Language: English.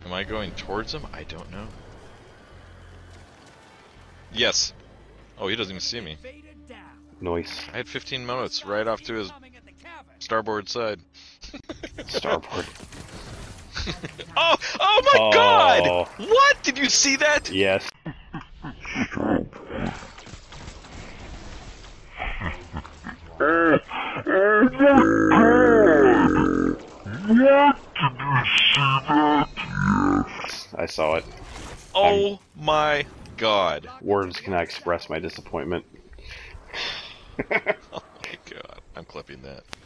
Am I going towards him? I don't know. Yes. Oh, he doesn't even see me. Nice. I had 15 minutes right off to his starboard side. Starboard. Oh! Oh my God! What? Did you see that? Yes. I saw it. Oh my God. Words cannot express my disappointment. Oh my God. I'm clipping that.